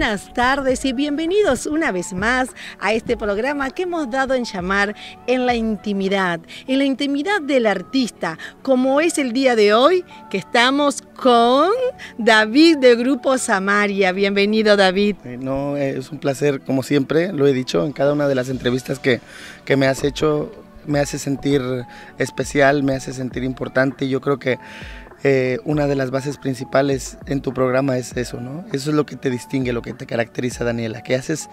buenas tardes y bienvenidos una vez más a este programa que hemos dado en llamar En la intimidad del artista, como es el día de hoy, que estamos con David de Grupo Samaria. Bienvenido, David. No, es un placer, como siempre, lo he dicho en cada una de las entrevistas que me has hecho, me hace sentir especial, me hace sentir importante. Yo creo que una de las bases principales en tu programa es eso, ¿no? Eso es lo que te distingue, lo que te caracteriza, Daniela, que haces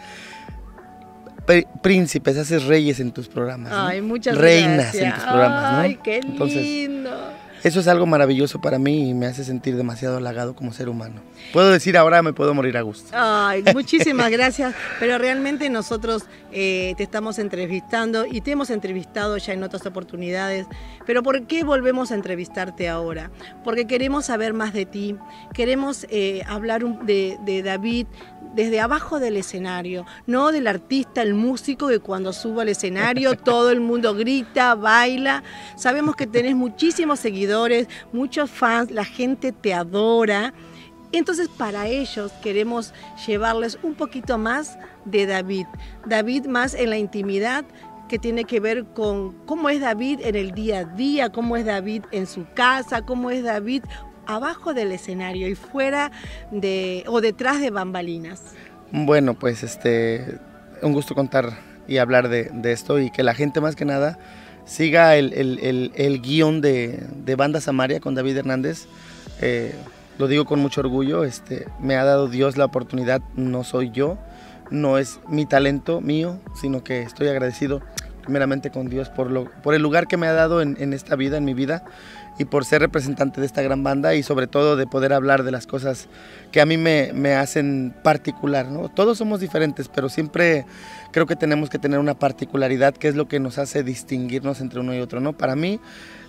príncipes, haces reyes en tus programas, ¿no? Ay, muchas reinas gracias. En tus programas, ¿no? Ay, qué lindo. Entonces, eso es algo maravilloso para mí y me hace sentir demasiado halagado como ser humano. Puedo decir ahora me puedo morir a gusto. Ay, muchísimas gracias, pero realmente nosotros te estamos entrevistando y te hemos entrevistado ya en otras oportunidades, pero ¿por qué volvemos a entrevistarte ahora? Porque queremos saber más de ti, queremos hablar de David desde abajo del escenario, no del artista, el músico que cuando subo al escenario todo el mundo grita, baila. Sabemos que tenés muchísimos seguidores, muchos fans, la gente te adora. Entonces para ellos queremos llevarles un poquito más de David. David más en la intimidad, que tiene que ver con cómo es David en el día a día, cómo es David en su casa, cómo es David abajo del escenario y fuera o detrás de bambalinas. Bueno, pues un gusto contar y hablar de esto y que la gente más que nada siga el guión de Banda Samaria con David Hernández. Lo digo con mucho orgullo, me ha dado Dios la oportunidad, no soy yo, no es mi talento mío, sino que estoy agradecido primeramente con Dios por el lugar que me ha dado en esta vida, en mi vida, y por ser representante de esta gran banda y sobre todo de poder hablar de las cosas que a mí me hacen particular, ¿no? Todos somos diferentes, pero siempre creo que tenemos que tener una particularidad que es lo que nos hace distinguirnos entre uno y otro, ¿no? Para mí,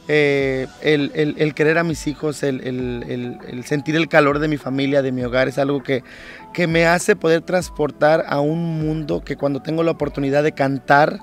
el querer a mis hijos, el sentir el calor de mi familia, de mi hogar, es algo que me hace poder transportar a un mundo que cuando tengo la oportunidad de cantar,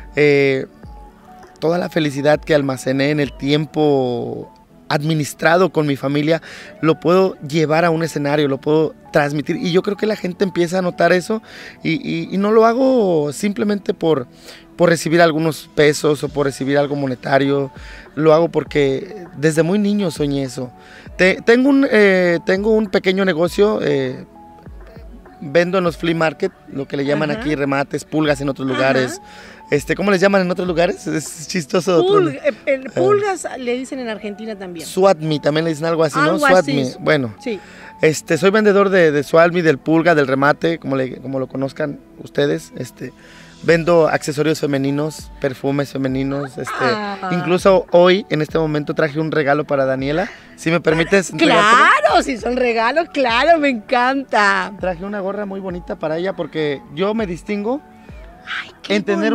toda la felicidad que almacené en el tiempo administrado con mi familia, lo puedo llevar a un escenario, lo puedo transmitir y yo creo que la gente empieza a notar eso y no lo hago simplemente por recibir algunos pesos o por recibir algo monetario, lo hago porque desde muy niño soñé eso. Tengo un pequeño negocio, vendo en los flea market, lo que le llaman aquí remates, pulgas en otros lugares. ¿Cómo les llaman en otros lugares? Es chistoso. Pulgas le dicen en Argentina también. Swatme, también le dicen algo así, ¿no? Swatme. Bueno, sí. Soy vendedor de Swatme, del pulga, del remate, como lo conozcan ustedes. Vendo accesorios femeninos, perfumes femeninos. Incluso hoy, en este momento, traje un regalo para Daniela. Si me permites. Claro, si son regalos, claro, me encanta. Traje una gorra muy bonita para ella porque yo me distingo. Ay, qué tener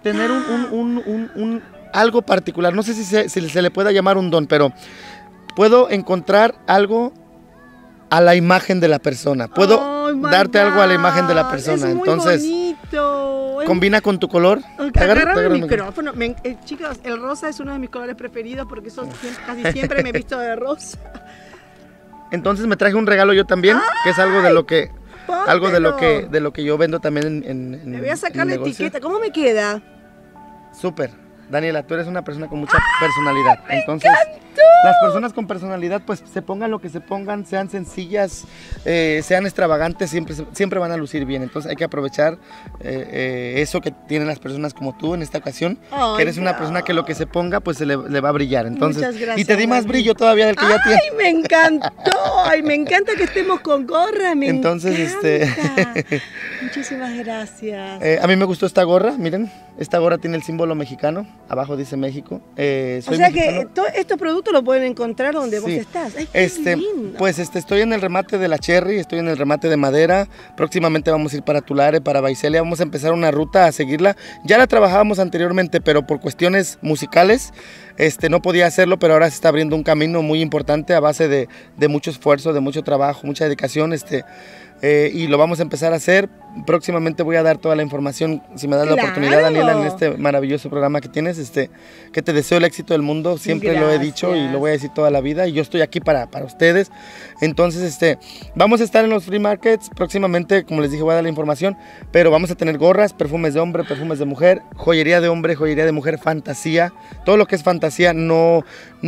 un algo particular, no sé si se le pueda llamar un don, pero puedo encontrar algo a la imagen de la persona, puedo darte algo a la imagen de la persona, es muy entonces bonito. Combina con tu color. Agarra el micrófono. Chicos, el rosa es uno de mis colores preferidos porque casi siempre me he visto de rosa. Entonces me traje un regalo yo también, que es algo de lo que de lo que yo vendo también en me voy a sacar la etiqueta. ¿Cómo me queda? Súper. Daniela, tú eres una persona con mucha personalidad. Entonces, las personas con personalidad, pues se pongan lo que se pongan, sean sencillas, sean extravagantes, siempre van a lucir bien. Entonces hay que aprovechar eso que tienen las personas como tú en esta ocasión, que eres una persona que lo que se ponga, pues le va a brillar. Entonces, muchas gracias, y te di más brillo todavía del que ya tienes. ¡Ay, me encantó! ¡Ay, me encanta que estemos con gorra! Entonces, muchísimas gracias. A mí me gustó esta gorra, miren. Esta gorra tiene el símbolo mexicano, abajo dice México. O sea mexicano. Que estos productos lo pueden encontrar donde vos estás. Ay, qué lindo. Pues estoy en el remate de la Cherry, estoy en el remate de Madera. Próximamente vamos a ir para Tulare, para Baicelia. Vamos a empezar una ruta a seguirla. Ya la trabajábamos anteriormente, pero por cuestiones musicales no podía hacerlo, pero ahora se está abriendo un camino muy importante a base de mucho esfuerzo, de mucho trabajo, mucha dedicación. Y lo vamos a empezar a hacer. próximamente voy a dar toda la información, si me das la oportunidad, Daniela, en este maravilloso programa que tienes, que te deseo el éxito del mundo, siempre lo he dicho y lo voy a decir toda la vida, y yo estoy aquí para ustedes. Entonces, vamos a estar en los free markets, próximamente, como les dije, voy a dar la información, pero vamos a tener gorras, perfumes de hombre, perfumes de mujer, joyería de hombre, joyería de mujer, fantasía, todo lo que es fantasía. No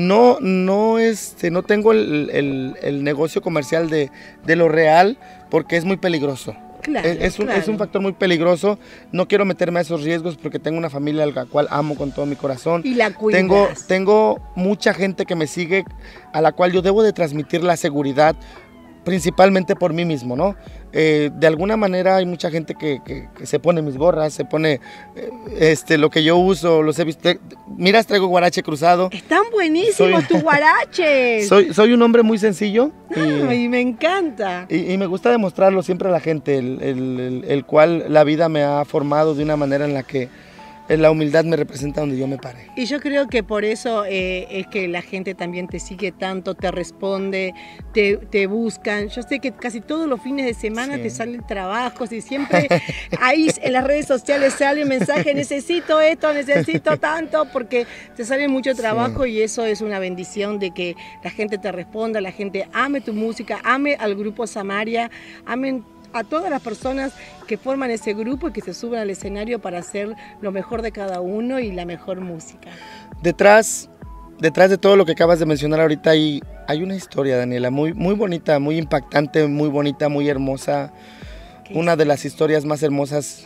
tengo el negocio comercial de lo real, porque es muy peligroso. Claro, es un factor muy peligroso. No quiero meterme a esos riesgos porque tengo una familia a la cual amo con todo mi corazón. Y la cuidas. Tengo mucha gente que me sigue, a la cual yo debo de transmitir la seguridad, principalmente por mí mismo, ¿no? De alguna manera hay mucha gente que se pone mis gorras, se pone lo que yo uso, los he visto. Miras, traigo guarache cruzado. Están buenísimos tus guaraches. Soy un hombre muy sencillo. Y me encanta. Y me gusta demostrarlo siempre a la gente, el cual la vida me ha formado de una manera en la que la humildad me representa donde yo me pare. Y yo creo que por eso es que la gente también te sigue tanto, te responde, te buscan. Yo sé que casi todos los fines de semana te salen trabajos y siempre ahí en las redes sociales sale un mensaje, necesito esto, necesito tanto, porque te sale mucho trabajo y eso es una bendición de que la gente te responda, la gente ame tu música, ame al grupo Samaria, amen a todas las personas que forman ese grupo y que se suben al escenario para hacer lo mejor de cada uno y la mejor música. Detrás de todo lo que acabas de mencionar ahorita hay una historia, Daniela, muy, muy bonita, muy impactante, muy bonita, muy hermosa. Una de las historias más hermosas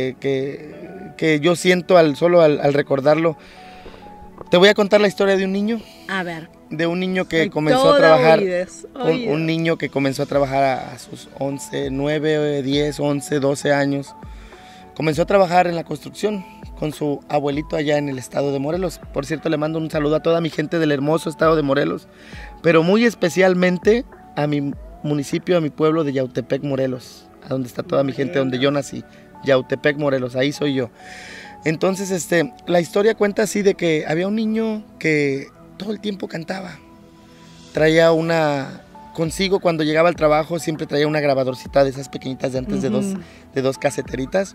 que yo siento al recordarlo. Te voy a contar la historia de un niño. A ver. De un niño que comenzó a trabajar, un niño que comenzó a trabajar a sus 11, 9, 10, 11, 12 años. Comenzó a trabajar en la construcción con su abuelito allá en el estado de Morelos. Por cierto, le mando un saludo a toda mi gente del hermoso estado de Morelos, pero muy especialmente a mi municipio, a mi pueblo de Yautepec, Morelos, a donde está toda mi gente, donde yo nací, Yautepec, Morelos, ahí soy yo. Entonces, la historia cuenta así de que había un niño que todo el tiempo cantaba. Traía consigo cuando llegaba al trabajo, siempre traía una grabadorcita de esas pequeñitas de antes de dos caseteritas.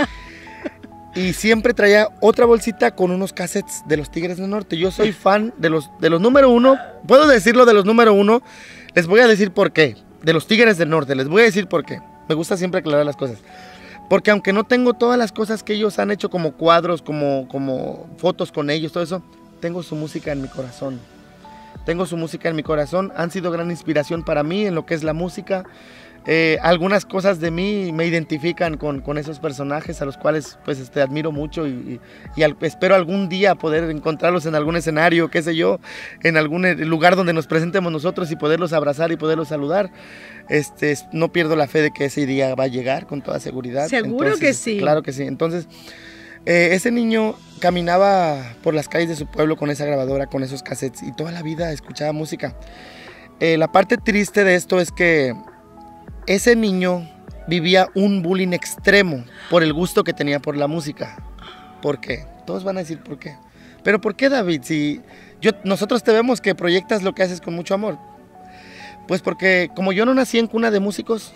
Y siempre traía otra bolsita con unos cassettes de los Tigres del Norte. Yo soy fan de los número uno. ¿Puedo decirlo de los número uno? Les voy a decir por qué. De los Tigres del Norte, les voy a decir por qué. Me gusta siempre aclarar las cosas. Porque aunque no tengo todas las cosas que ellos han hecho como cuadros, como fotos con ellos, todo eso, tengo su música en mi corazón. Tengo su música en mi corazón. Han sido gran inspiración para mí en lo que es la música. Algunas cosas de mí me identifican con esos personajes a los cuales pues admiro mucho y espero algún día poder encontrarlos en algún escenario, qué sé yo, en algún lugar donde nos presentemos nosotros y poderlos abrazar y poderlos saludar. No pierdo la fe de que ese día va a llegar con toda seguridad. Seguro que sí. Claro que sí. Entonces, ese niño caminaba por las calles de su pueblo con esa grabadora, con esos cassettes y toda la vida escuchaba música. La parte triste de esto es que ese niño vivía un bullying extremo por el gusto que tenía por la música. ¿Por qué? Todos van a decir ¿por qué? Pero ¿por qué, David? Si nosotros te vemos que proyectas lo que haces con mucho amor. Pues porque como yo no nací en cuna de músicos,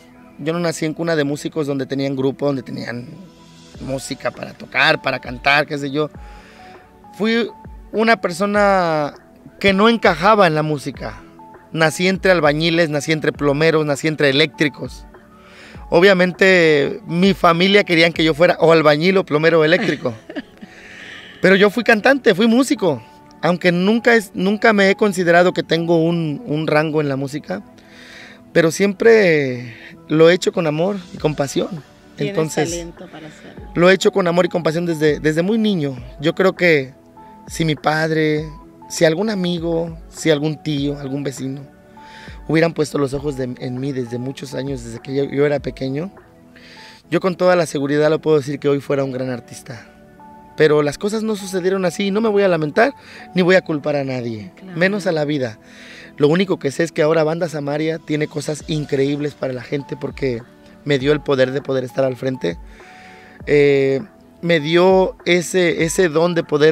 donde tenían grupo, donde tenían música para tocar, para cantar, qué sé yo. Fui una persona que no encajaba en la música. Nací entre albañiles, nací entre plomeros, nací entre eléctricos. Obviamente mi familia querían que yo fuera o albañil o plomero eléctrico. Pero yo fui cantante, fui músico. Aunque nunca me he considerado que tengo un rango en la música, pero siempre lo he hecho con amor y con pasión. Entonces, talento para hacerlo. Lo he hecho con amor y compasión desde muy niño. Yo creo que si mi padre, si algún amigo, si algún tío, algún vecino hubieran puesto los ojos en mí desde muchos años, desde que yo era pequeño, yo con toda la seguridad lo puedo decir que hoy fuera un gran artista. Pero las cosas no sucedieron así y no me voy a lamentar ni voy a culpar a nadie, claro, menos a la vida. Lo único que sé es que ahora Banda Samaria tiene cosas increíbles para la gente porque me dio el poder de poder estar al frente. Me dio ese don de poder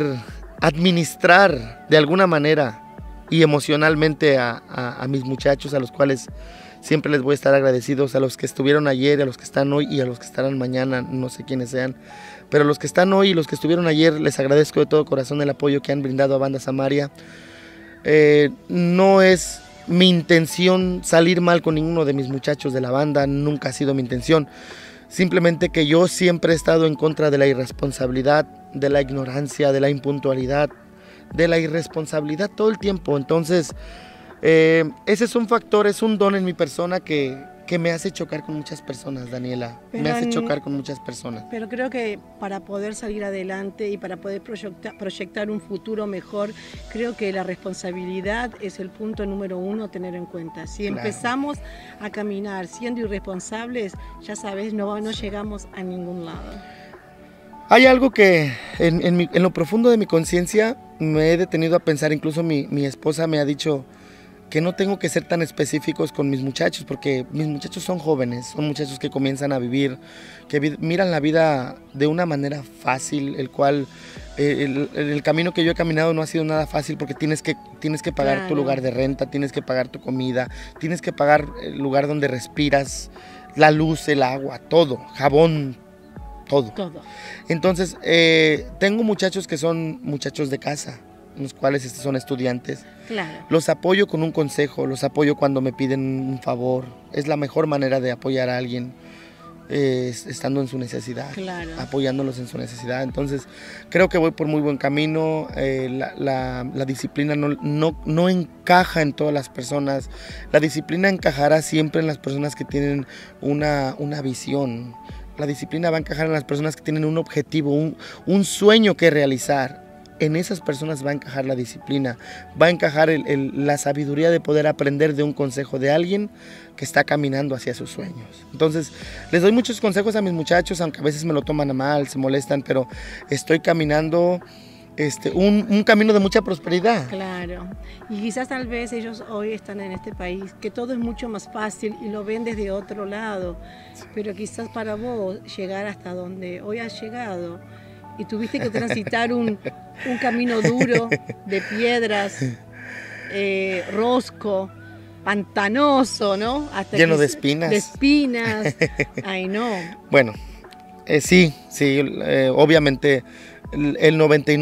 administrar de alguna manera y emocionalmente a mis muchachos, a los cuales siempre les voy a estar agradecidos a los que estuvieron ayer, a los que están hoy y a los que estarán mañana, no sé quiénes sean, pero a los que están hoy y los que estuvieron ayer, les agradezco de todo corazón el apoyo que han brindado a Banda Samaria. No es mi intención salir mal con ninguno de mis muchachos de la banda, nunca ha sido mi intención. Simplemente que yo siempre he estado en contra de la irresponsabilidad, de la ignorancia, de la impuntualidad, de la irresponsabilidad todo el tiempo. Entonces, ese es un factor, es un don en mi persona que me hace chocar con muchas personas, Daniela. Me hace chocar con muchas personas. Pero creo que para poder salir adelante y para poder proyectar un futuro mejor, creo que la responsabilidad es el punto número 1 a tener en cuenta. Si empezamos a caminar siendo irresponsables, ya sabes, no llegamos a ningún lado. Hay algo que en lo profundo de mi conciencia me he detenido a pensar, incluso mi esposa me ha dicho que no tengo que ser tan específicos con mis muchachos, porque mis muchachos son jóvenes, son muchachos que comienzan a vivir, que miran la vida de una manera fácil, el cual el camino que yo he caminado no ha sido nada fácil, porque tienes que pagar tu lugar de renta, tienes que pagar tu comida, tienes que pagar el lugar donde respiras, la luz, el agua, todo, jabón, todo. Entonces, tengo muchachos que son muchachos de casa, los cuales son estudiantes. Claro. Los apoyo con un consejo, los apoyo cuando me piden un favor. Es la mejor manera de apoyar a alguien, estando en su necesidad, apoyándolos en su necesidad. Entonces, creo que voy por muy buen camino. La disciplina no encaja en todas las personas. La disciplina encajará siempre en las personas que tienen una visión. La disciplina va a encajar en las personas que tienen un objetivo, un sueño que realizar. En esas personas va a encajar la disciplina, va a encajar la sabiduría de poder aprender de un consejo de alguien que está caminando hacia sus sueños. Entonces, les doy muchos consejos a mis muchachos, aunque a veces me lo toman a mal, se molestan, pero estoy caminando un camino de mucha prosperidad. Claro, y quizás tal vez ellos hoy están en este país, que todo es mucho más fácil y lo ven desde otro lado, pero quizás para vos llegar hasta donde hoy has llegado, y tuviste que transitar un camino duro de piedras, rosco, pantanoso, ¿no? Hasta lleno de espinas. De espinas. Ay, no. Bueno, sí, obviamente el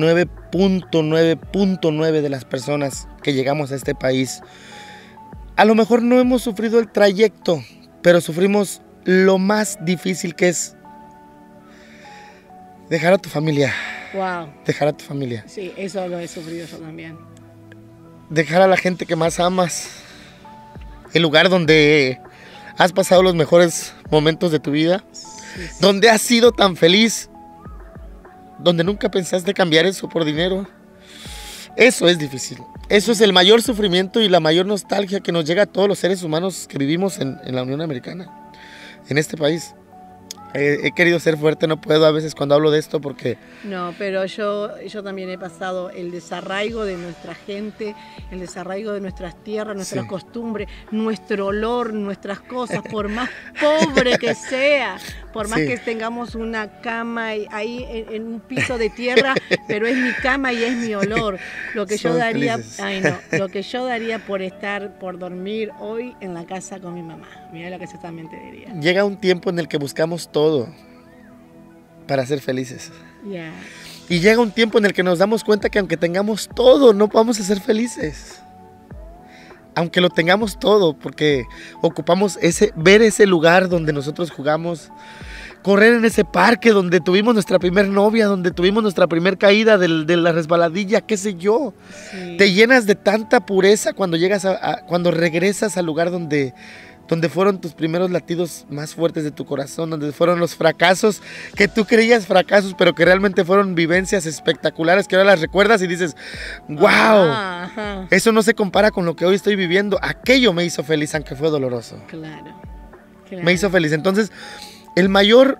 99.9.9 de las personas que llegamos a este país, a lo mejor no hemos sufrido el trayecto, pero sufrimos lo más difícil, que es dejar a tu familia. Wow. Dejar a tu familia. Sí, eso lo he sufrido yo también. Dejar a la gente que más amas. El lugar donde has pasado los mejores momentos de tu vida. Sí. Donde has sido tan feliz. Donde nunca pensaste cambiar eso por dinero. Eso es difícil. Eso es el mayor sufrimiento y la mayor nostalgia que nos llega a todos los seres humanos que vivimos en la Unión Americana. En este país. He querido ser fuerte, no puedo a veces cuando hablo de esto porque... No, pero yo también he pasado el desarraigo de nuestra gente, el desarraigo de nuestras tierras, nuestras costumbres, nuestro olor, nuestras cosas, por más pobre que sea, por más que tengamos una cama ahí en un piso de tierra, pero es mi cama y es mi olor. Lo que yo daría, lo que yo daría por dormir hoy en la casa con mi mamá. Mira lo que yo también te diría. Llega un tiempo en el que buscamos todo para ser felices. Y llega un tiempo en el que nos damos cuenta que aunque tengamos todo, no vamos a ser felices. Aunque lo tengamos todo, porque ocupamos ver ese lugar donde nosotros jugamos, correr en ese parque donde tuvimos nuestra primer novia, donde tuvimos nuestra primer caída de la resbaladilla, qué sé yo. Sí. Te llenas de tanta pureza cuando llegas cuando regresas al lugar donde fueron tus primeros latidos más fuertes de tu corazón, donde fueron los fracasos que tú creías fracasos, pero que realmente fueron vivencias espectaculares, que ahora las recuerdas y dices, wow, eso no se compara con lo que hoy estoy viviendo. Aquello me hizo feliz, aunque fue doloroso. Claro. Me hizo feliz. Entonces, el mayor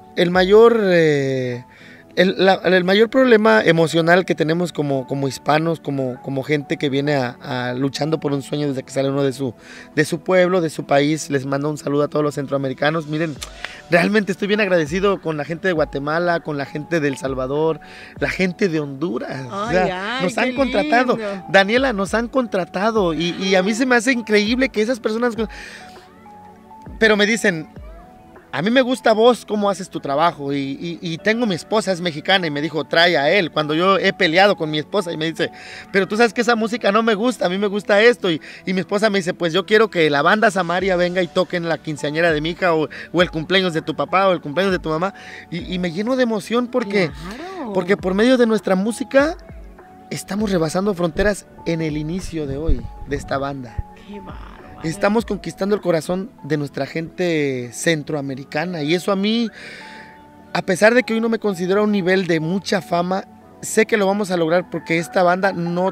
problema emocional que tenemos como hispanos, como gente que viene luchando por un sueño desde que sale uno de su pueblo, de su país. Les mando un saludo a todos los centroamericanos. Miren, realmente estoy bien agradecido con la gente de Guatemala, con la gente de El Salvador, la gente de Honduras. Nos han contratado. Lindo. Daniela, nos han contratado y a mí se me hace increíble que esas personas... pero me dicen, a mí me gusta vos cómo haces tu trabajo y tengo mi esposa, es mexicana y me dijo, trae a él. Cuando yo he peleado con mi esposa y me dice, pero tú sabes que esa música no me gusta, a mí me gusta esto. Y mi esposa me dice, pues yo quiero que la banda Samaria venga y toquen la quinceañera de mi hija o el cumpleaños de tu papá o el cumpleaños de tu mamá. Y me lleno de emoción porque por medio de nuestra música estamos rebasando fronteras en el inicio de hoy, de esta banda. Qué bárbaro. Estamos conquistando el corazón de nuestra gente centroamericana y eso a mí, a pesar de que hoy no me considero a un nivel de mucha fama, sé que lo vamos a lograr porque esta banda no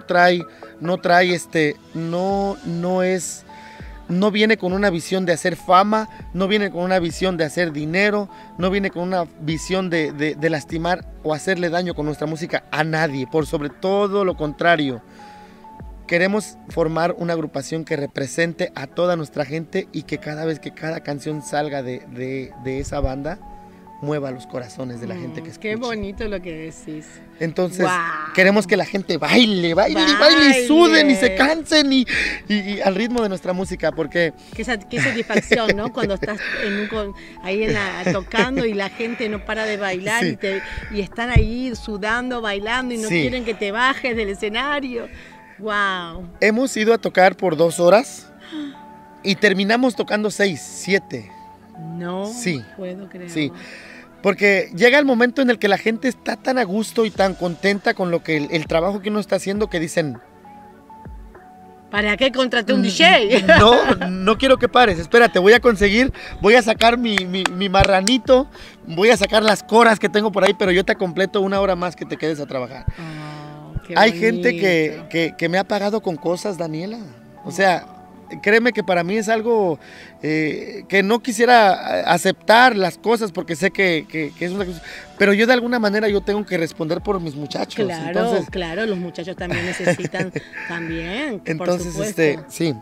viene con una visión de hacer fama, no viene con una visión de hacer dinero, no viene con una visión de lastimar o hacerle daño con nuestra música a nadie, por sobre todo lo contrario. Queremos formar una agrupación que represente a toda nuestra gente y que cada vez que cada canción salga de esa banda, mueva los corazones de la gente que escucha. Qué bonito lo que decís. Entonces, queremos que la gente baile y suden y se cansen y al ritmo de nuestra música, porque... Qué satisfacción, ¿no? Cuando estás ahí tocando y la gente no para de bailar, sí, y están ahí sudando, bailando y no quieren que te bajes del escenario. Wow. Hemos ido a tocar por 2 horas y terminamos tocando 6, 7. No sí, puedo creerlo. Sí, porque llega el momento en el que la gente está tan a gusto y tan contenta con lo que el trabajo que uno está haciendo que dicen... ¿Para qué contraté un DJ? No quiero que pares, espérate, voy a sacar mi marranito, voy a sacar las coras que tengo por ahí, pero yo te completo 1 hora más que te quedes a trabajar. Hay gente que me ha pagado con cosas, Daniela. O sea, créeme que para mí es algo que no quisiera aceptar las cosas porque sé que es una cosa. Pero yo de alguna manera yo tengo que responder por mis muchachos. Claro, entonces, claro, los muchachos también necesitan también. Entonces, sí.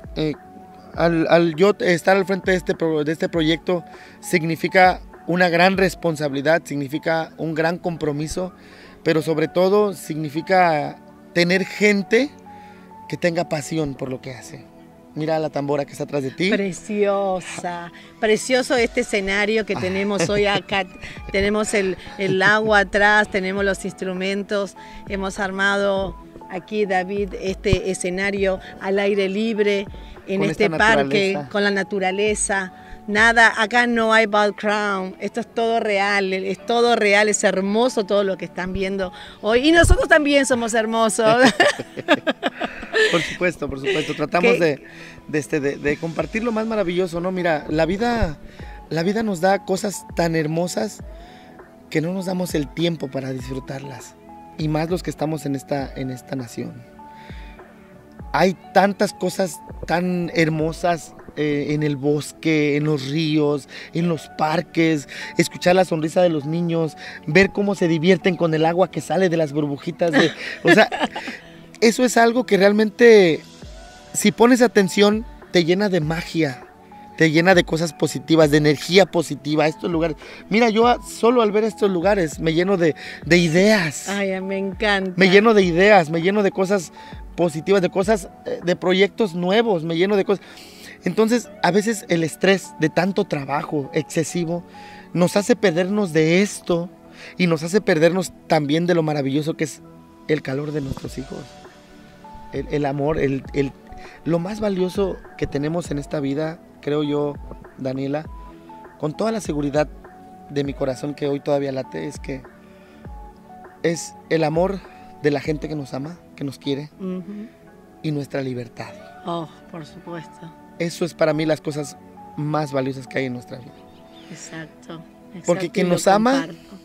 Al yo estar al frente de este proyecto significa una gran responsabilidad, significa un gran compromiso, pero sobre todo significa tener gente que tenga pasión por lo que hace. Mira la tambora que está atrás de ti. Preciosa, precioso este escenario que tenemos hoy acá. Tenemos el agua atrás, tenemos los instrumentos, hemos armado aquí, David, este escenario al aire libre, en este parque, con la naturaleza. Nada, acá no hay background, esto es todo real, es hermoso todo lo que están viendo hoy. Y nosotros también somos hermosos. Por supuesto, tratamos de compartir lo más maravilloso, ¿no? Mira, la vida nos da cosas tan hermosas que no nos damos el tiempo para disfrutarlas, y más los que estamos en esta nación. Hay tantas cosas tan hermosas en el bosque, en los ríos, en los parques, escuchar la sonrisa de los niños, ver cómo se divierten con el agua que sale de las burbujitas. O sea, eso es algo que realmente, si pones atención, te llena de magia, te llena de cosas positivas, de energía positiva. Estos lugares, mira, yo solo al ver estos lugares me lleno de ideas. Ay, me encanta. Me lleno de ideas, me lleno de cosas positivas, de cosas, de proyectos nuevos, me lleno de cosas. Entonces, a veces el estrés de tanto trabajo excesivo nos hace perdernos de esto y nos hace perdernos también de lo maravilloso que es el calor de nuestros hijos, el amor, lo más valioso que tenemos en esta vida, creo yo, Daniela, con toda la seguridad de mi corazón que hoy todavía late, es que es el amor de la gente que nos ama, que nos quiere, y nuestra libertad. Oh, por supuesto. Eso es para mí las cosas más valiosas que hay en nuestra vida. Exacto. Porque quien nos ama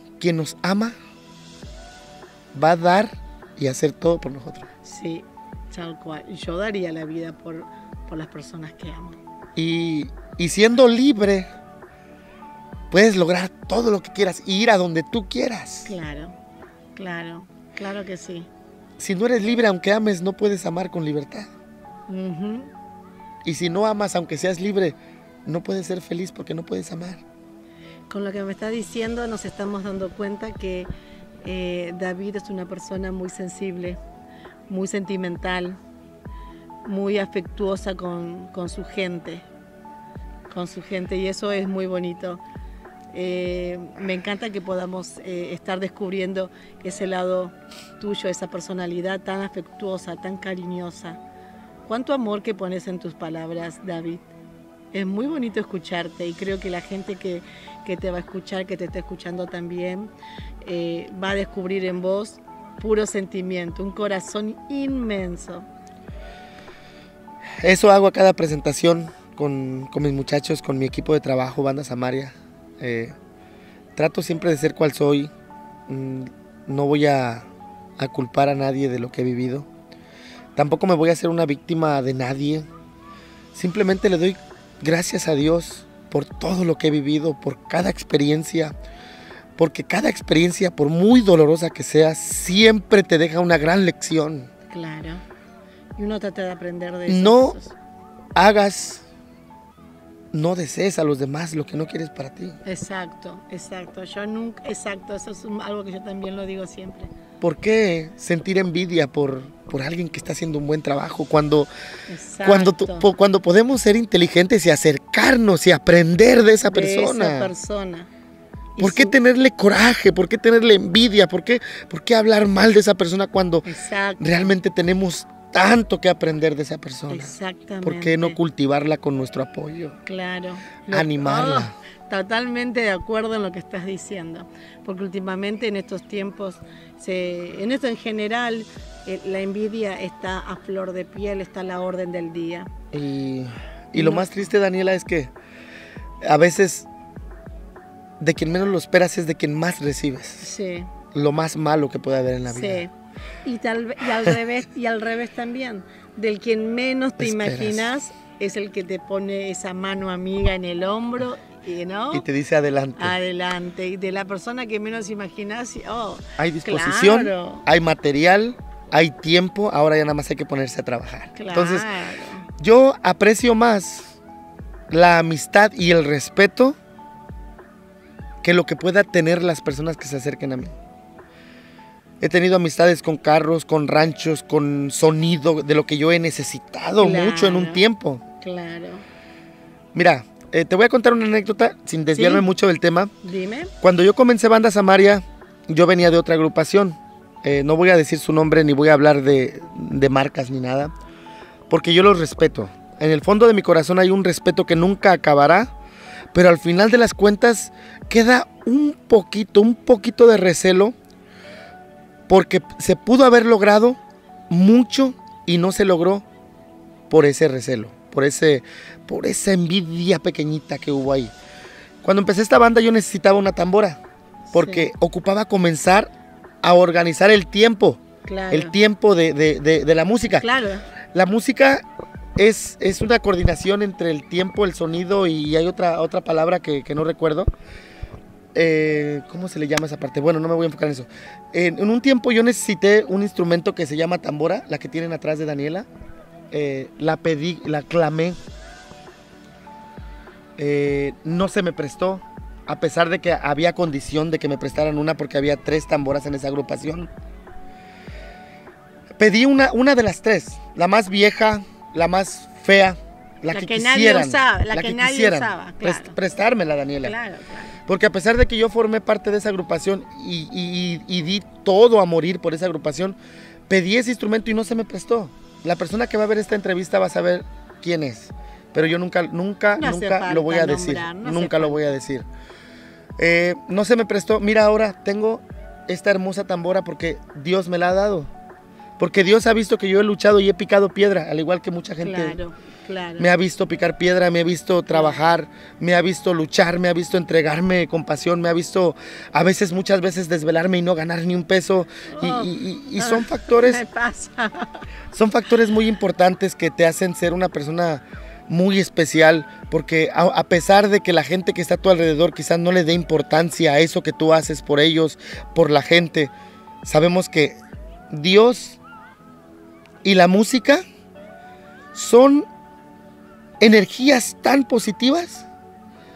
va a dar y hacer todo por nosotros. Sí, tal cual. Yo daría la vida por las personas que amo. Y siendo libre, puedes lograr todo lo que quieras y ir a donde tú quieras. Claro que sí. Si no eres libre, aunque ames, no puedes amar con libertad. Y si no amas, aunque seas libre, no puedes ser feliz porque no puedes amar. Con lo que me está diciendo, nos estamos dando cuenta que David es una persona muy sensible, muy sentimental, muy afectuosa con su gente, con su gente y eso es muy bonito. Me encanta que podamos estar descubriendo ese lado tuyo, esa personalidad tan afectuosa, tan cariñosa. Cuánto amor que pones en tus palabras, David. Es muy bonito escucharte y creo que la gente que te va a escuchar, que te está escuchando también, va a descubrir en vos puro sentimiento, un corazón inmenso. Eso hago a cada presentación con mis muchachos, con mi equipo de trabajo, Banda Samaria. Trato siempre de ser cual soy. No voy a culpar a nadie de lo que he vivido. Tampoco me voy a hacer una víctima de nadie. Simplemente le doy gracias a Dios por todo lo que he vivido, por cada experiencia. Porque cada experiencia, por muy dolorosa que sea, siempre te deja una gran lección. Claro. Y uno trata de aprender de eso. No hagas, no desees a los demás lo que no quieres para ti. Exacto, exacto. Yo nunca, exacto, eso es algo que yo también lo digo siempre. ¿Por qué sentir envidia por alguien que está haciendo un buen trabajo cuando podemos ser inteligentes y acercarnos y aprender de esa persona? De esa persona. ¿Por qué tenerle coraje? ¿Por qué tenerle envidia? ¿Por qué hablar mal de esa persona cuando realmente tenemos tanto que aprender de esa persona? Exactamente. ¿Por qué no cultivarla con nuestro apoyo? Claro. Animarla. Totalmente de acuerdo en lo que estás diciendo. Porque últimamente en estos tiempos, en esto en general, la envidia está a flor de piel, está a la orden del día. Y lo más triste, Daniela, es que a veces de quien menos lo esperas es de quien más recibes. Sí. Lo más malo que puede haber en la vida. Sí. Y al revés también. Del quien menos te imaginas es el que te pone esa mano amiga en el hombro, ¿no? Y te dice adelante. Adelante. Y de la persona que menos imaginas, hay disposición, claro. Hay material, hay tiempo, ahora ya nada más hay que ponerse a trabajar. Claro. Entonces, yo aprecio más la amistad y el respeto que lo que pueda tener las personas que se acerquen a mí. He tenido amistades con carros, con ranchos, con sonido, de lo que yo he necesitado mucho en un tiempo. Claro. Mira, te voy a contar una anécdota sin desviarme mucho del tema. Dime. Cuando yo comencé Banda Samaria, yo venía de otra agrupación. No voy a decir su nombre, ni voy a hablar de marcas ni nada, porque yo los respeto. En el fondo de mi corazón hay un respeto que nunca acabará, pero al final de las cuentas queda un poquito de recelo, porque se pudo haber logrado mucho y no se logró por ese recelo, por esa envidia pequeñita que hubo ahí. Cuando empecé esta banda yo necesitaba una tambora, porque ocupaba comenzar a organizar el tiempo, el tiempo de la música. Claro. La música es una coordinación entre el tiempo, el sonido y hay otra palabra que no recuerdo. ¿Cómo se le llama esa parte? Bueno, no me voy a enfocar en eso. En un tiempo yo necesité un instrumento que se llama tambora, la que tienen atrás de Daniela. La pedí, la clamé. No se me prestó, a pesar de que había condición de que me prestaran una porque había 3 tamboras en esa agrupación. Pedí una de las 3, la más vieja, la más fea, la que quisieran, nadie usaba, la que nadie usaba, claro. Prestármela, Daniela. Claro. Porque a pesar de que yo formé parte de esa agrupación y di todo a morir por esa agrupación, pedí ese instrumento y no se me prestó. La persona que va a ver esta entrevista va a saber quién es, pero yo nunca lo voy a decir. Nunca lo voy a decir. No se me prestó. Mira, ahora tengo esta hermosa tambora porque Dios me la ha dado. Porque Dios ha visto que yo he luchado y he picado piedra, al igual que mucha gente. Claro. Me ha visto picar piedra, me ha visto trabajar, me ha visto luchar, me ha visto entregarme con pasión, me ha visto muchas veces desvelarme y no ganar ni un peso. Y son factores. Me pasa. Son factores muy importantes que te hacen ser una persona muy especial, porque a pesar de que la gente que está a tu alrededor quizás no le dé importancia a eso que tú haces por ellos, por la gente, sabemos que Dios y la música son energías tan positivas.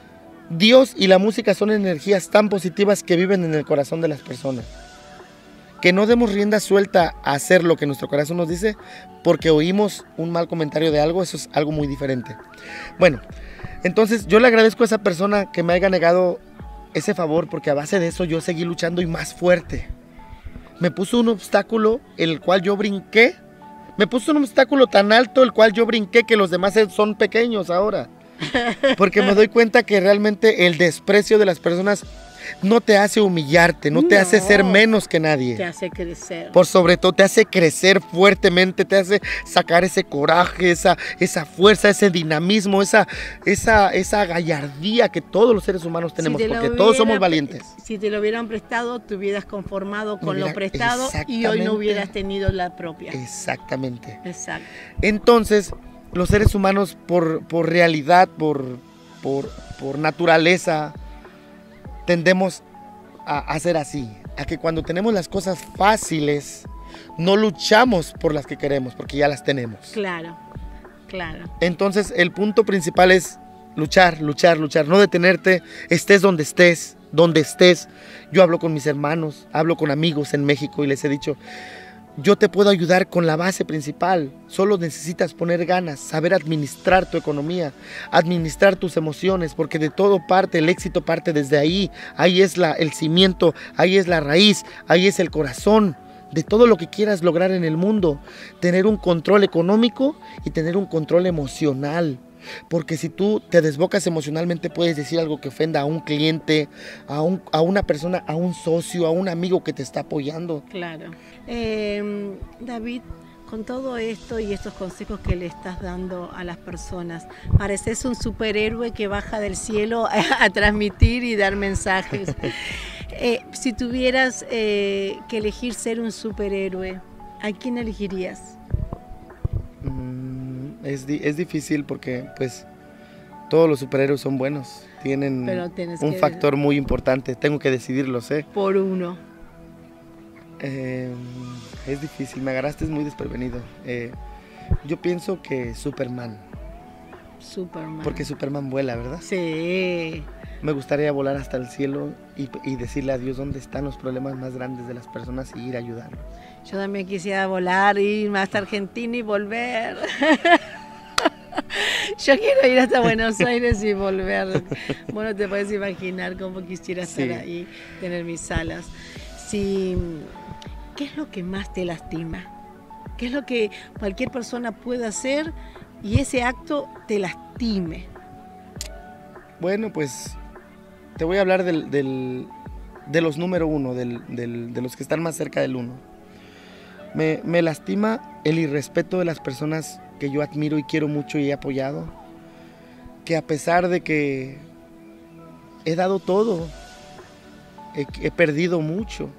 Dios y la música son energías tan positivas que viven en el corazón de las personas. que no demos rienda suelta a hacer lo que nuestro corazón nos dice porque oímos un mal comentario de algo, eso es algo muy diferente. Bueno, entonces yo le agradezco a esa persona que me haya negado ese favor, porque a base de eso yo seguí luchando y más fuerte. Me puso un obstáculo el cual yo brinqué. Me puso un obstáculo tan alto el cual yo brinqué que los demás son pequeños ahora. Porque me doy cuenta que realmente el desprecio de las personas no te hace humillarte, no te hace ser menos que nadie. Te hace crecer. Por sobre todo te hace crecer fuertemente, te hace sacar ese coraje, esa fuerza, ese dinamismo, esa gallardía que todos los seres humanos tenemos, porque todos somos valientes. Si te lo hubieran prestado, te hubieras conformado con lo prestado y hoy no hubieras tenido la propia. Exactamente. Exacto. Entonces, los seres humanos por realidad, por naturaleza, tendemos a ser así, a que cuando tenemos las cosas fáciles, no luchamos por las que queremos, porque ya las tenemos. Claro, claro. Entonces, el punto principal es luchar, luchar, luchar, no detenerte, estés donde estés, donde estés. Yo hablo con mis hermanos, hablo con amigos en México y les he dicho, yo te puedo ayudar con la base principal, solo necesitas poner ganas, saber administrar tu economía, administrar tus emociones, porque de todo parte, el éxito parte desde ahí, ahí es el cimiento, ahí es la raíz, ahí es el corazón de todo lo que quieras lograr en el mundo, tener un control económico y tener un control emocional. Porque si tú te desbocas emocionalmente puedes decir algo que ofenda a un cliente, a una persona, a un socio, a un amigo que te está apoyando. Claro. David, con todo esto y estos consejos que le estás dando a las personas, pareces un superhéroe que baja del cielo a transmitir y dar mensajes. Si tuvieras que elegir ser un superhéroe, ¿a quién elegirías? Es difícil porque pues todos los superhéroes son buenos, tienen un factor muy importante, tengo que decidirlo, sé. Por uno. Es difícil, me agarraste muy desprevenido. Yo pienso que Superman. Superman. Porque Superman vuela, ¿verdad? Sí. Me gustaría volar hasta el cielo y decirle a Dios dónde están los problemas más grandes de las personas y ir a ayudarlos. Yo también quisiera volar, irme hasta Argentina y volver. Yo quiero ir hasta Buenos Aires y volver. Bueno, te puedes imaginar cómo quisiera estar ahí, tener mis alas. Sí. ¿Qué es lo que más te lastima? ¿Qué es lo que cualquier persona puede hacer y ese acto te lastime? Bueno, pues te voy a hablar de los número uno, de los que están más cerca del uno. Me lastima el irrespeto de las personas que yo admiro y quiero mucho y he apoyado, que a pesar de que he dado todo, he perdido mucho,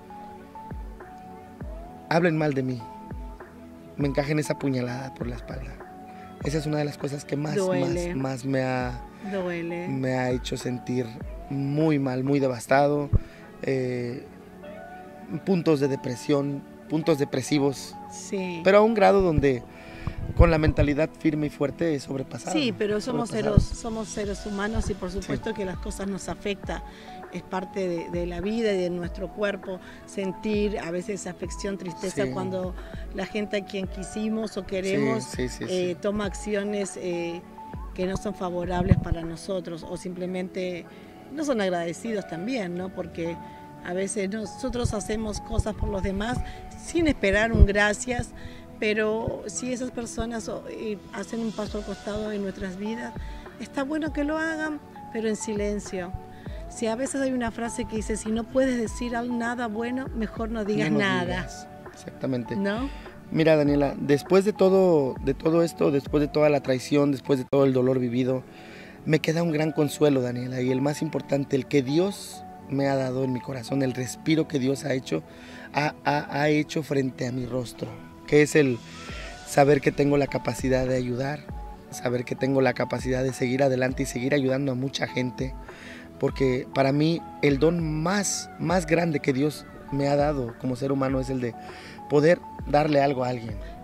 hablen mal de mí, me encajen esa puñalada por la espalda. Esa es una de las cosas que más me ha hecho sentir muy mal, muy devastado, puntos de depresión, puntos depresivos, sí. Pero a un grado donde con la mentalidad firme y fuerte he sobrepasado. Sí, pero somos seres humanos y por supuesto que las cosas nos afectan. Es parte de la vida y de nuestro cuerpo sentir a veces afección, tristeza cuando la gente a quien quisimos o queremos toma acciones que no son favorables para nosotros o simplemente no son agradecidos también, ¿no? Porque a veces nosotros hacemos cosas por los demás sin esperar un gracias, pero si esas personas hacen un paso al costado en nuestras vidas, está bueno que lo hagan, pero en silencio. Si a veces hay una frase que dice, si no puedes decir nada bueno, mejor no digas nada. Exactamente. ¿No? Mira, Daniela, después de todo esto, después de toda la traición, después de todo el dolor vivido, me queda un gran consuelo, Daniela, y el más importante, el que Dios me ha dado en mi corazón, el respiro que Dios ha hecho frente a mi rostro, que es el saber que tengo la capacidad de ayudar, saber que tengo la capacidad de seguir adelante y seguir ayudando a mucha gente, porque para mí el don más grande que Dios me ha dado como ser humano es el de poder darle algo a alguien.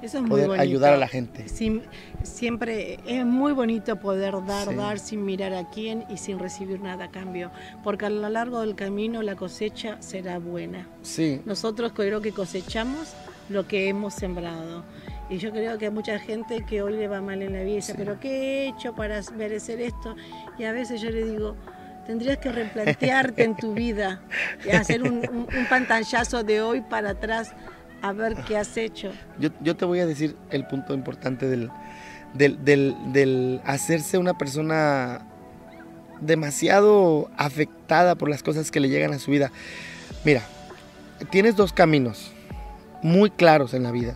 Eso es muy poder bonito. ayudar a la gente. Siempre es muy bonito poder dar, Sí. dar sin mirar a quién y sin recibir nada a cambio, porque a lo largo del camino la cosecha será buena. Sí, Nosotros creo que cosechamos lo que hemos sembrado. Y yo creo que hay mucha gente que hoy le va mal en la vida y dice, Sí. pero ¿qué he hecho para merecer esto? Y a veces yo le digo, tendrías que replantearte en tu vida y hacer un pantallazo de hoy para atrás a ver qué has hecho. yo te voy a decir el punto importante del hacerse una persona demasiado afectada por las cosas que le llegan a su vida. Mira, tienes dos caminos muy claros en la vida.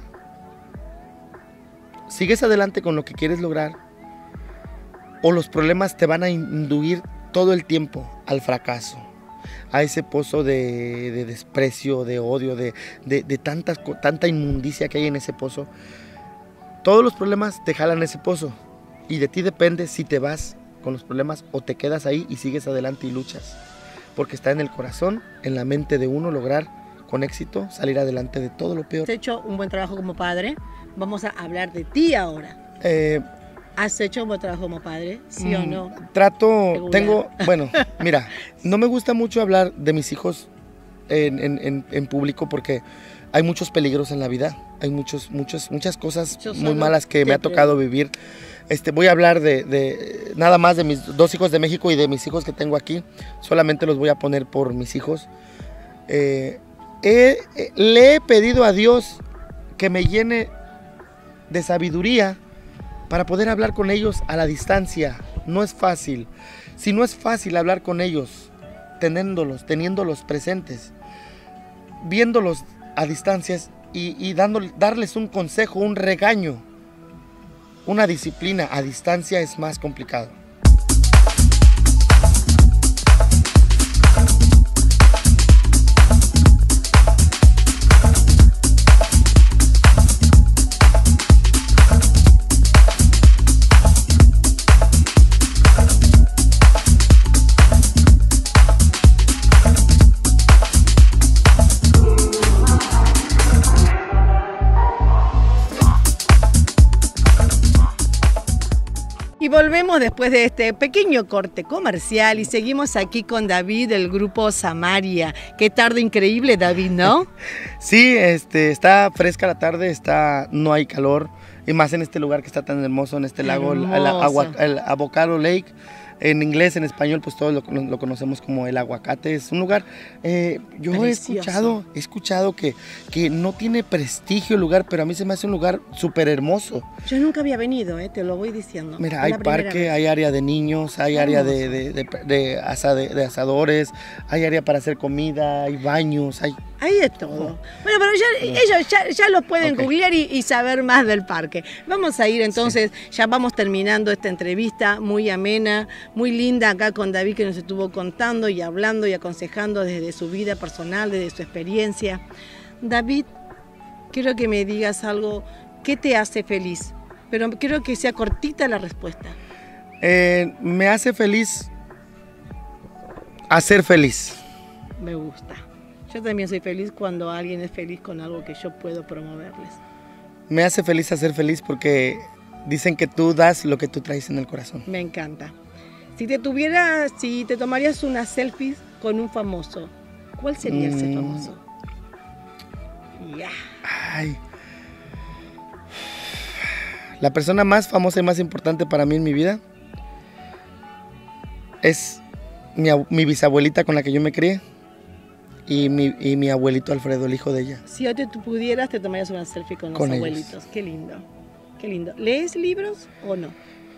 Sigues adelante con lo que quieres lograr o los problemas te van a induir todo el tiempo al fracaso, a ese pozo de desprecio, de odio, de tanta inmundicia que hay en ese pozo. Todos los problemas te jalan ese pozo y de ti depende si te vas con los problemas o te quedas ahí y sigues adelante y luchas, porque está en el corazón, en la mente de uno lograr con éxito salir adelante de todo lo peor. Has hecho un buen trabajo como padre. Vamos a hablar de ti ahora. ¿Has hecho un buen trabajo como padre? ¿Sí o no? Bueno, mira, no me gusta mucho hablar de mis hijos en público porque hay muchos peligros en la vida, hay muchas cosas muy malas que me ha tocado vivir. Voy a hablar de nada más de mis 2 hijos de México y de mis hijos que tengo aquí, solamente los voy a poner por mis hijos. Le he pedido a Dios que me llene de sabiduría para poder hablar con ellos a la distancia. No es fácil. Si no es fácil hablar con ellos, teniéndolos presentes, viéndolos a distancias y darles un consejo, un regaño, una disciplina a distancia es más complicado. Y volvemos después de este pequeño corte comercial y seguimos aquí con David del grupo Samaria. Qué tarde increíble, David, ¿no? Sí, está fresca la tarde, no hay calor, y más en este lugar que está tan hermoso, en este lago, el Avocado Lake. En inglés, en español, pues todos lo conocemos como el Aguacate. Es un lugar, yo Delicioso. he escuchado que no tiene prestigio el lugar, pero a mí se me hace un lugar súper hermoso. Yo nunca había venido, te lo voy diciendo. Mira, hay parque, hay área de niños, hay área de asadores, hay área para hacer comida, hay baños, hay de todo. Bueno, pero ellos ya lo pueden googlear y saber más del parque. Vamos a ir entonces, ya vamos terminando esta entrevista muy amena, muy linda acá con David, que nos estuvo contando y hablando y aconsejando desde su vida personal, desde su experiencia. David, quiero que me digas algo, ¿qué te hace feliz? Pero quiero que sea cortita la respuesta. Me hace feliz hacer feliz. Me gusta. Yo también soy feliz cuando alguien es feliz con algo que yo puedo promoverles. Me hace feliz hacer feliz porque dicen que tú das lo que tú traes en el corazón. Me encanta. Si te tomarías una selfie con un famoso, ¿cuál sería ese famoso? Ay. La persona más famosa y más importante para mí en mi vida es mi bisabuelita con la que yo me crié y mi abuelito Alfredo, el hijo de ella. Si hoy tú pudieras, te tomarías una selfie con los abuelitos. Ellos. Qué lindo, qué lindo. ¿Lees libros o no?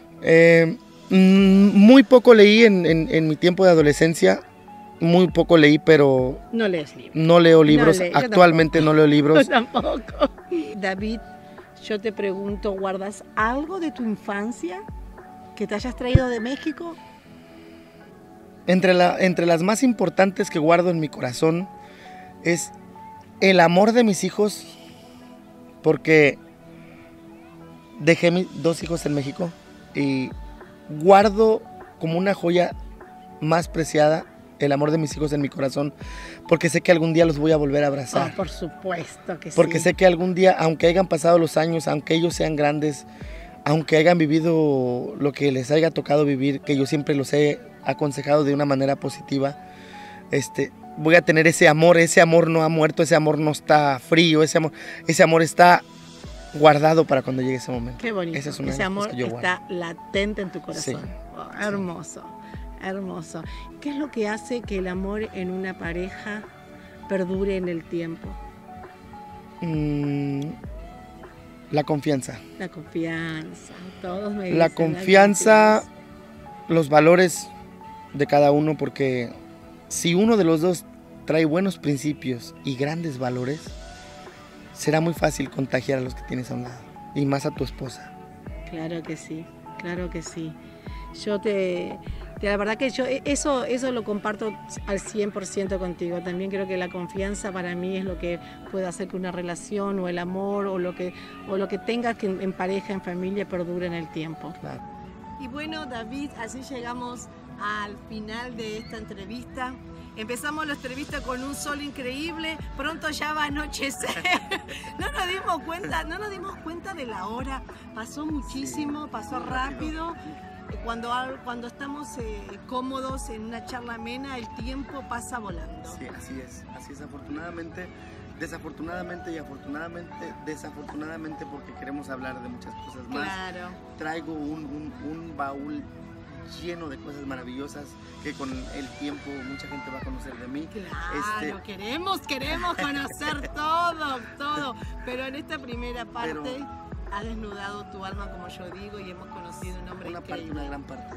Muy poco leí en mi tiempo de adolescencia. Muy poco leí, pero... No lees libros. No leo libros. Actualmente no leo libros. Yo tampoco. David, yo te pregunto, ¿guardas algo de tu infancia que te hayas traído de México? Entre las más importantes que guardo en mi corazón es el amor de mis hijos, porque dejé mis 2 hijos en México y guardo como una joya más preciada el amor de mis hijos en mi corazón, porque sé que algún día los voy a volver a abrazar. Oh, por supuesto que porque sí. sé que algún día, aunque hayan pasado los años, aunque ellos sean grandes, aunque hayan vivido lo que les haya tocado vivir, que yo siempre los he aconsejado de una manera positiva, voy a tener ese amor no ha muerto, ese amor no está frío, ese amor está guardado para cuando llegue ese momento. Qué bonito. Ese amor está latente en tu corazón. Sí. Oh, hermoso, hermoso. ¿Qué es lo que hace que el amor en una pareja perdure en el tiempo? La confianza. La confianza. Todos me dicen la confianza, los valores de cada uno, porque si uno de los dos trae buenos principios y grandes valores, será muy fácil contagiar a los que tienes a un lado, y más a tu esposa. Claro que sí, claro que sí. La verdad que yo eso lo comparto al 100% contigo. También creo que la confianza para mí es lo que puede hacer que una relación o el amor o lo que tengas que en pareja, en familia, perdure en el tiempo. Claro. Y bueno, David, así llegamos al final de esta entrevista. Empezamos la entrevista con un sol increíble, pronto ya va a anochecer. No nos dimos cuenta de la hora. Pasó muchísimo, pasó rápido. Cuando estamos cómodos en una charla amena, el tiempo pasa volando. Sí, así es, desafortunadamente y afortunadamente, porque queremos hablar de muchas cosas más. Claro. Traigo un baúl lleno de cosas maravillosas que con el tiempo mucha gente va a conocer de mí. Claro, queremos conocer todo, pero en esta primera parte has desnudado tu alma, como yo digo, y hemos conocido un hombre increíble. Una gran parte.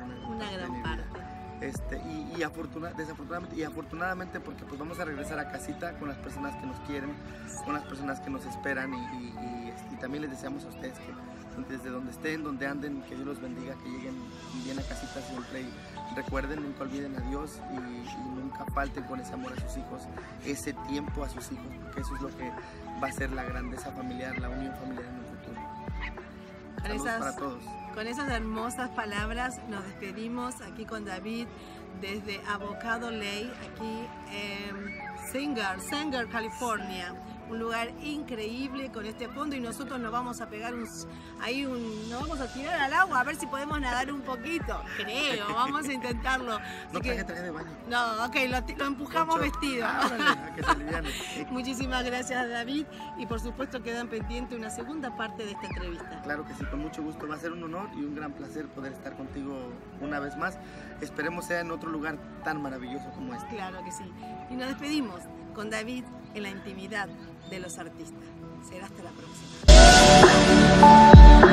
Desafortunadamente y afortunadamente, porque pues vamos a regresar a casita con las personas que nos quieren, con las personas que nos esperan, y también les deseamos a ustedes que desde donde estén, donde anden, que Dios los bendiga, que lleguen bien a casita siempre, y recuerden, nunca olviden a Dios, y nunca falten con ese amor a sus hijos, ese tiempo a sus hijos, porque eso es lo que va a ser la grandeza familiar, la unión familiar en el futuro. Saludos para todos. Con esas hermosas palabras nos despedimos aquí con David desde Avocado Lake, aquí en Sanger, California. Un lugar increíble con este fondo, y nosotros nos vamos a pegar nos vamos a tirar al agua a ver si podemos nadar un poquito, creo, vamos a intentarlo. No traje de baño. No, ok, lo empujamos vestido. Que se aliviane. Muchísimas gracias, David, y por supuesto quedan pendiente una segunda parte de esta entrevista. Claro que sí, con mucho gusto, va a ser un honor y un gran placer poder estar contigo una vez más. Esperemos sea en otro lugar tan maravilloso como este. Claro que sí. Y nos despedimos con David en la intimidad de los artistas. Será hasta la próxima.